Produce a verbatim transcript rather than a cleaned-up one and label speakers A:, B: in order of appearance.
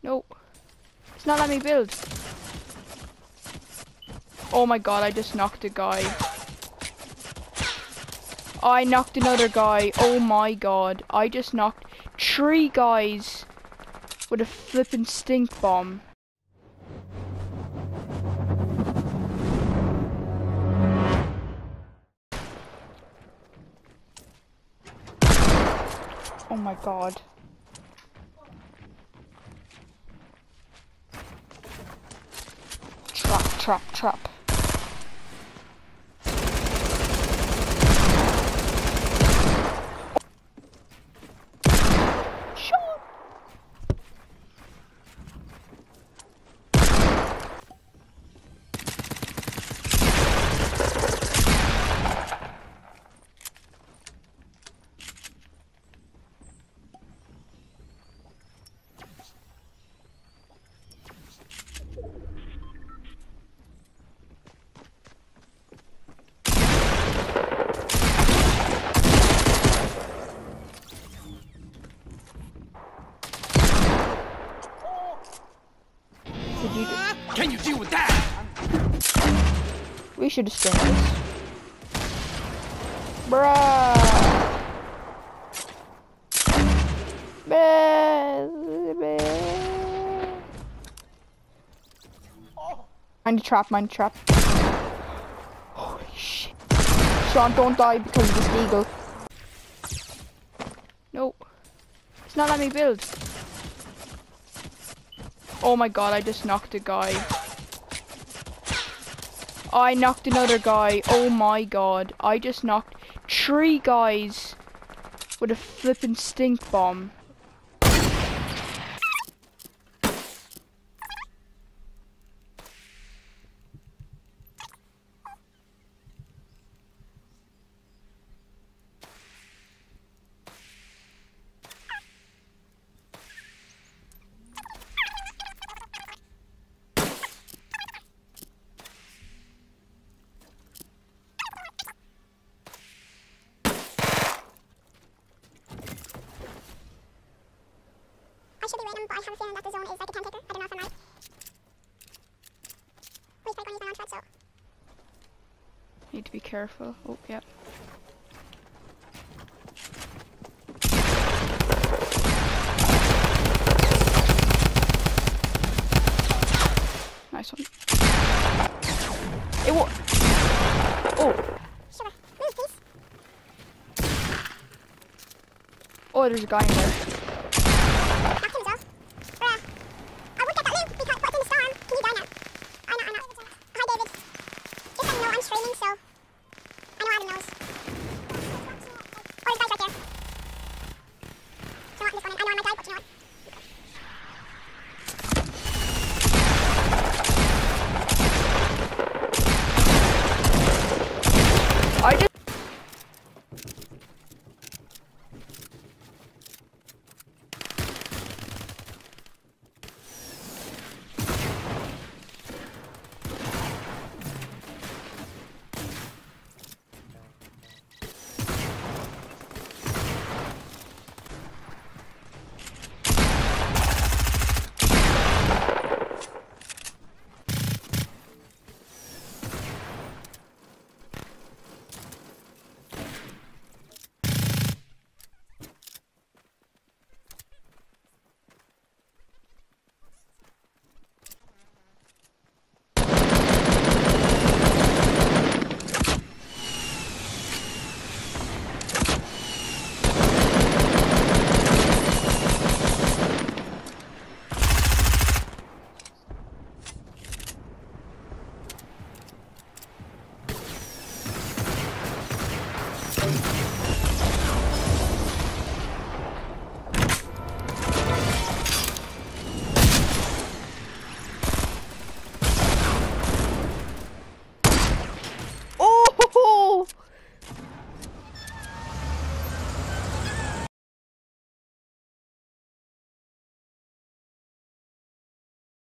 A: Nope. It's not letting me build. Oh my god, I just knocked a guy. I knocked another guy. Oh my god. I just knocked three guys with a flippin' stink bomb. Oh my god. Trap, trap, trap. Shot. Did you do
B: Can you deal with that?
A: We should have stayed this. Bruh. Mind the trap, mind the trap. Holy shit. Sean, don't die because of this eagle. Nope. It's not letting me build. Oh my god, I just knocked a guy. I knocked another guy. Oh my god. I just knocked three guys with a flippin' stink bomb.
C: I should be random, but I have a feeling that the zone is like a ten taker. I don't know if I'm right. Wait, probably going to use my launch pad, so.
A: Need to be careful. Oh, yeah. Nice one. It wa- Oh.
C: Sure. Move, please.
A: Oh, there's a guy in there.